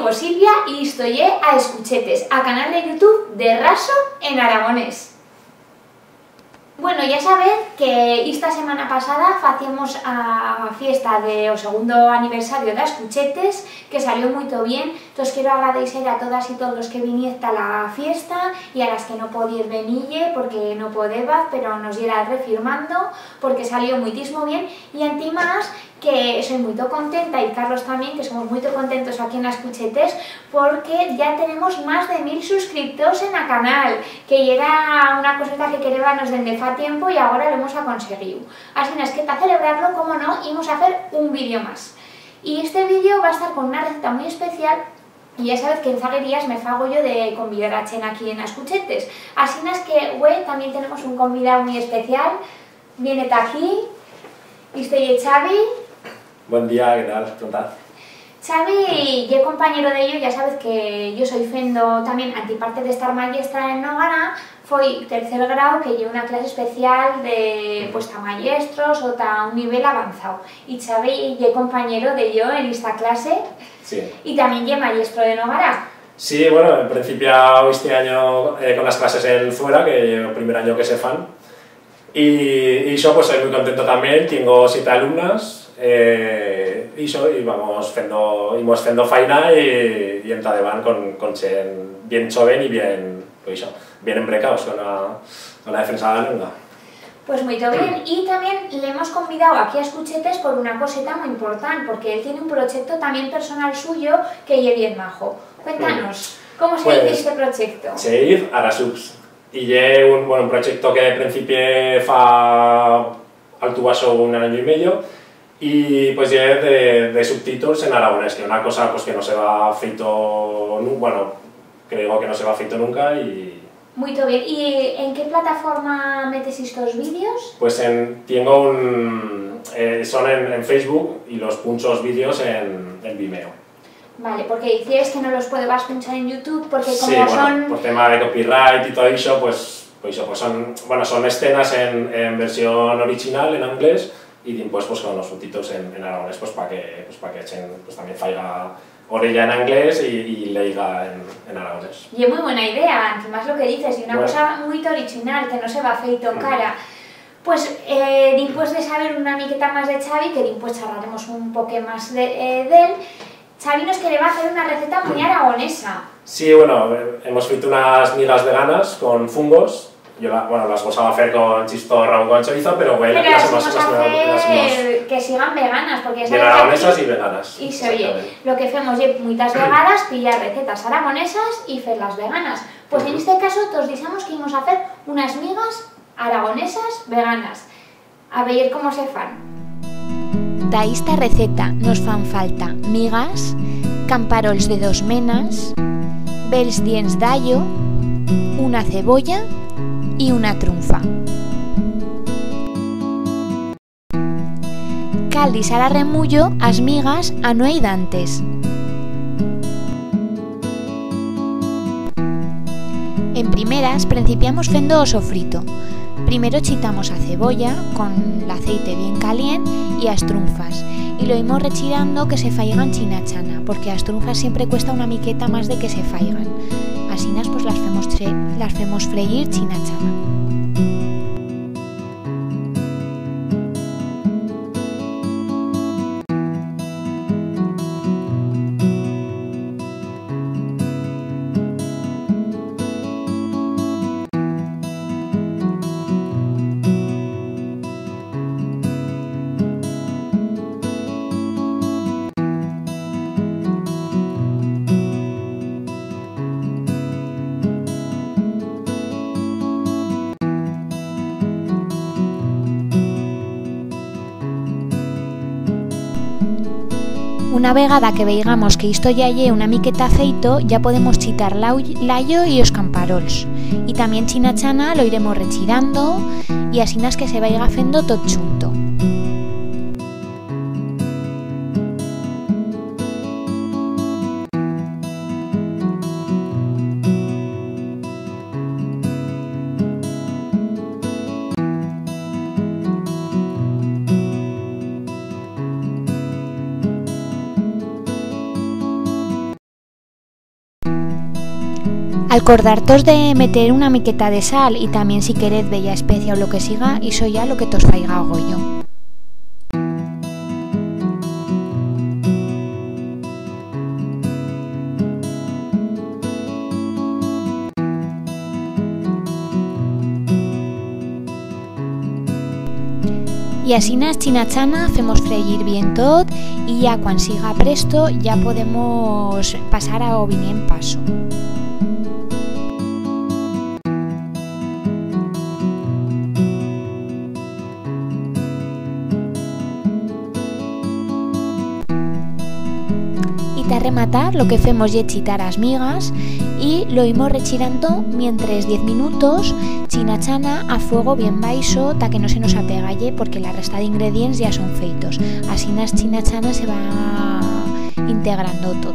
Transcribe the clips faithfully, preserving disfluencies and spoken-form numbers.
Soy Silvia y estoy a Escuchetes, a canal de YouTube de Raso en aragonés. Bueno, ya sabéis que esta semana pasada facíamos a fiesta de o segundo aniversario de Escuchetes, que salió muy bien. Entonces quiero agradecer a todas y todos los que vinieron a la fiesta y a las que no podíais venir porque no podebas, pero nos diera refirmando porque salió muchísimo bien. Y en ti más que soy muy contenta, y Carlos también, que somos muy contentos aquí en Escuchetes, porque ya tenemos más de mil suscriptores en el canal, que era una cosita que queríamos desde fa tiempo y ahora lo hemos conseguido. Así es que para celebrarlo, como no, íbamos a hacer un vídeo más. Y este vídeo va a estar con una receta muy especial. Y ya sabes que en zaguerías me fago yo de convidar a Chen aquí en Escuchetes. Así es que, güey, también tenemos un convidado muy especial. Viene aquí, y estoy Xavi. Buen día, ¿qué tal? ¿Cómo estás? Xavi, yo compañero de ellos, ya sabes que yo soy fendo también, antiparte de estar maestra en Nogara, fue tercer grado que llevo una clase especial de pues ta maestros o ta un nivel avanzado. Y Xavi, yo compañero de yo en esta clase, sí. Y también yo maestro de Nogara. Sí, bueno, en principio este año eh, con las clases en fuera, que es el primer año que se fan. Y, y yo pues soy muy contento también, tengo siete alumnas. Eh, y eso, y vamos fendo, íbamos fendo faina y, y en Tadeban con, con chen bien joven y bien, pues eso, bien embrecados con la, con la defensa de la lengua. Pues muy bien, y también le hemos convidado aquí a Escuchetes por una coseta muy importante, porque él tiene un proyecto también personal suyo que es bien majo. Cuéntanos, ¿cómo se pues, dice este proyecto? Seguir Arasubs. Y es un, bueno, un proyecto que en principio fa al tubaso un año y medio, y pues ya de, de subtítulos en aragonés, que es una cosa pues, que no se va feito, bueno, creo que no se va feito nunca y... Muy bien. ¿Y en qué plataforma metes estos vídeos? Pues en, tengo un... Eh, son en, en Facebook y los punchos vídeos en, en Vimeo. Vale, porque decías que no los puedes punchar en YouTube porque como sí, bueno, son... por tema de copyright y todo eso, pues, pues, eso, pues son, bueno, son escenas en, en versión original, en inglés, y después pues con los subtítulos en, en aragonés pues para que, pues, para que echen, pues también faiga orella en inglés y, y leiga en, en aragonés. Y es muy buena idea, encima es lo que dices, y una bueno. cosa muy original, que no se va feito cara. Pues eh, después de saber una miqueta más de Xavi, que después charlaremos un poco más de, eh, de él, Xavi nos quiere hacer una receta muy aragonesa. Sí, bueno, hemos feito unas migas veganas con fungos. Yo la, bueno, las vamos a hacer con chistorra o con chorizo, pero bueno, pero las, las hemos, vamos las, a las, hacer las hemos... que sigan veganas, porque Bien aragonesas y veganas. Y se oye, lo que hacemos es muchas veganas, pillar recetas aragonesas y hacerlas veganas. Pues en este caso, todos dijimos que íbamos a hacer unas migas aragonesas veganas. A ver cómo se fan. Da esta receta nos fan falta migas, camparols de dos menas, bells dients d'allo, una cebolla y una trunfa. Cal disar a remullo as migas a nuei dantes. En primeras principiamos fendo o sofrito. Primero chitamos a cebolla con el aceite bien caliente y as trunfas, y lo ímos rechirando que se faigan chinachana, porque as trunfas siempre cuesta una miqueta más de que se faigan. Así pues las femos, las femos freír chinachana. Una vegada que veigamos que isto ya lle una miqueta feito, ya podemos chitar l'allo y os camparols. Y también chinachana lo iremos rechirando y así que se vaya fendo tot chunto. Acordartos de meter una miqueta de sal y también si queréis bella especia o lo que siga, iso ya lo que tos faiga goyo. Y así nas chinachana hacemos freír bien todo y ya cuando siga presto ya podemos pasar a o vinien paso. Y ta rematar lo que hacemos es chitar as migas y lo imos rechirando mientras diez minutos chinachana a fuego bien baixo ta que no se nos apegalle porque la resta de ingredientes ya son feitos. Así nas chinachana se va integrando todo.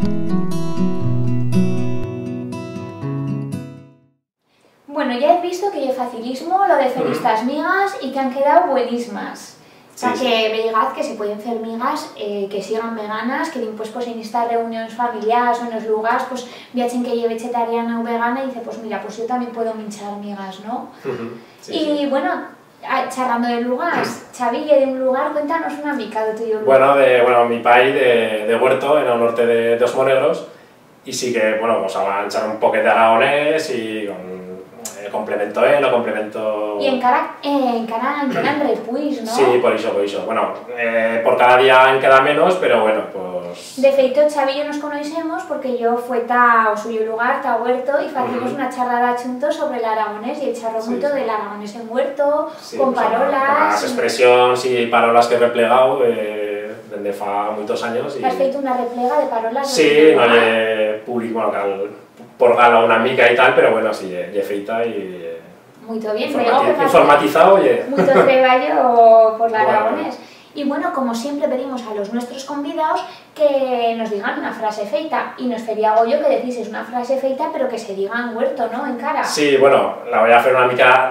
Bueno, ya he visto que es facilismo lo de hacer estas migas y que han quedado buenísimas. O sea, Sí, que veigad que se pueden hacer migas eh, que sigan veganas, que después pues, en estas reuniones familiares o en los lugares, pues viachen que lleve vegetariana o vegana y dice, pues mira, pues yo también puedo minchar migas, ¿no? Sí, y sí. bueno, charlando de lugares, Xaville, de un lugar, cuéntanos una mica de tuyo lugar. Bueno, de, bueno, mi país de, de Huerto, en el norte de, de Os Monegros, y sí que, bueno, pues van a echar un poquet de aragonés y con eh, complemento él o complemento... Y en cara, eh, en cara, en cara en repuis, ¿no? Sí, por eso, por eso. Bueno, eh, por cada día en queda menos, pero bueno, pues... De feito, Xavi y yo nos conocemos porque yo fue ta o suyo lugar, ta Huerto, y hacíamos Uh-huh. una charrada juntos sobre el aragonés y el charro Sí, mucho sí. del aragonés en Huerto, Sí, con pues, parolas... Las expresiones y parolas que he replegado eh, desde fa muchos años. Y... Has feito una replega de parolas? Sí, no lle público, bueno, cal, por gala una mica y tal, pero bueno, sí, lle feita y... Eh, Muy bien, informati pero informatizado, oye. mucho treballo por el Bueno. aragonés. Y bueno, como siempre pedimos a los nuestros convidados que nos digan una frase feita, y nos sería Goyo que decís es una frase feita pero que se diga en Huerto, ¿no? En cara. Sí, bueno, la voy a hacer una mica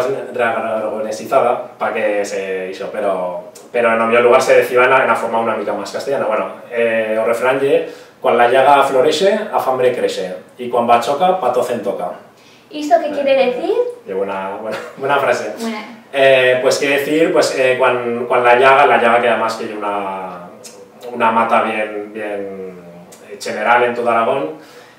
aragonesizada para que se hizo, pero, pero en el mío lugar se decía en la, en la forma una mica más castellana. Bueno, eh, o refrán ye, cuando la llaga florexe, a fambre crece, y cuando va choca, patocen toca. ¿Y esto qué quiere decir? Y buena, buena, buena frase. Bueno, Eh, pues quiere decir, pues eh, cuando, cuando la llaga, la llaga que además que hay una, una mata bien, bien general en todo Aragón,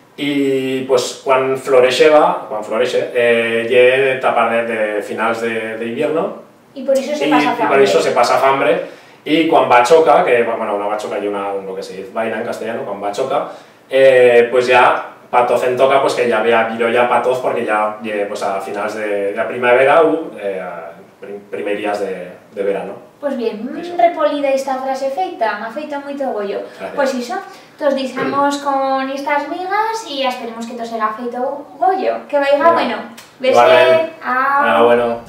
y pues cuando florexe va, cuando florexe, eh, ye etapa de, de finales de, de invierno, y por eso se y, pasa y por eso se pasa fambre, y cuando bachoca, que bueno, una bachoca y una, lo que se dice vaina en castellano, cuando bachoca, eh, pues ya patoz en toca, pues que ya vea viro ya patoz porque ya ye, pues a finales de, de la primavera u eh, prim primerías de, de verano. Pues bien, Eso. repolida esta frase feita, me ha feito moito Goyo. Gracias. Pues eso, nos disamos con estas migas y esperemos que todo será feito Goyo. Que vaiga Bueno. bueno. Bese, Vale. au. Ah, bueno.